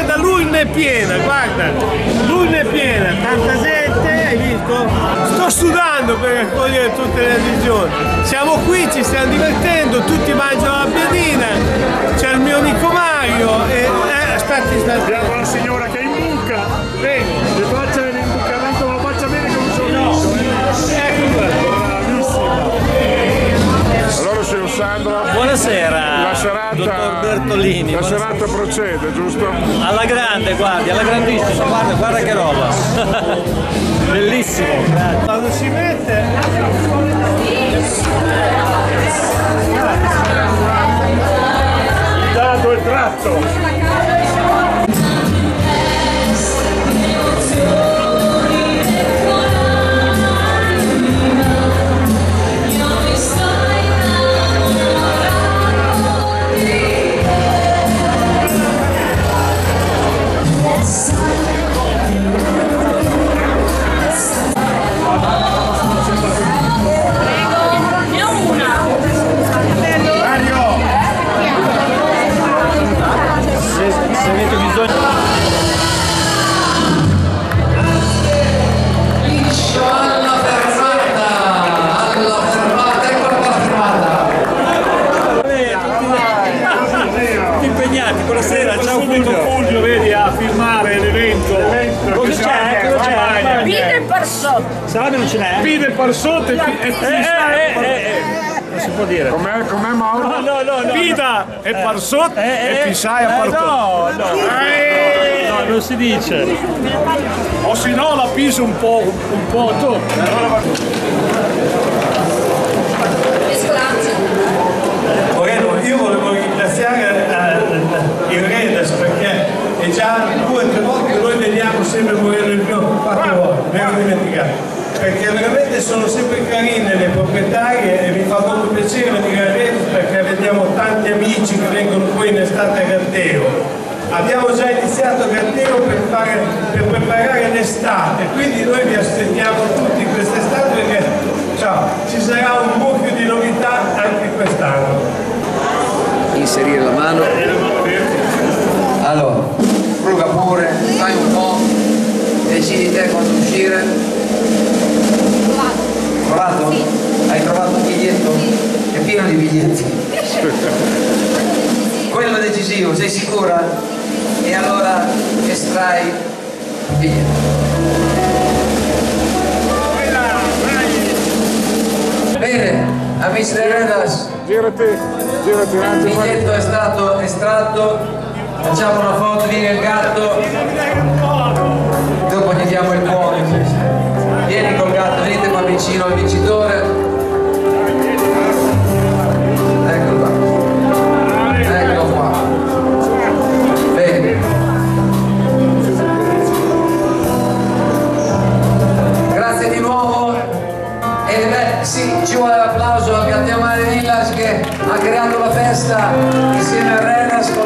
guarda l'urna è piena, guarda, l'urna è piena, tanta gente, hai visto? Sto sudando per raccogliere tutte le adesioni. Siamo qui, ci stiamo divertendo, tutti mangiano la piadina, c'è il mio amico Mario e aspetti. Abbiamo la signora che è in buca. Prego. Che faccia l'imbucamento, ma lo faccia bene con un sorriso. Ecco qua. Allora signor Sandro, Buonasera, la serata, dottor Bertolini. La serata procede, giusto? Alla grande, guardi, alla grandissima, guarda che roba. Bellissimo. Quando si mette. Dato e tratto. Buonasera, ciao Fulvio, vedi a filmare l'evento. Cosa c'è? Pide per sotto. Salve non ce n'è? Pide per sotto e Non si può dire. com'è Mauro? No. Pida e par sotto e pisai a parto. No, non si dice. O se no la piso un po' tu. Io volevo ringraziare il Redas perché è già 2 o 3 volte che noi vediamo sempre morire il mio 4 volte, mi ero dimenticato. Perché veramente sono sempre carine le proprietarie e mi fa molto piacere venire a Redas perché vediamo tanti amici che vengono poi in estate a Gatteo. Abbiamo già iniziato a Gatteo per preparare l'estate, quindi noi vi aspettiamo tutti quest'estate perché ci sarà un mucchio di novità anche quest'anno. Inserire la mano, allora fruga pure, fai un po', decidi te quando uscire. Trovato? Sì. Hai trovato un biglietto? Sì. È pieno di biglietti. Quello decisivo, sei sicura? E allora estrai il biglietto. Bene, amici del Redas, Girati un il attimo. biglietto è stato estratto, facciamo una foto, vieni il gatto, dopo gli diamo il buono, vieni col gatto, venite qua vicino al vincitore, ecco qua, bene, grazie di nuovo e sì, ci vuole l'applauso al Gatteo Mare Villas che ha creato la festa insieme a Renas.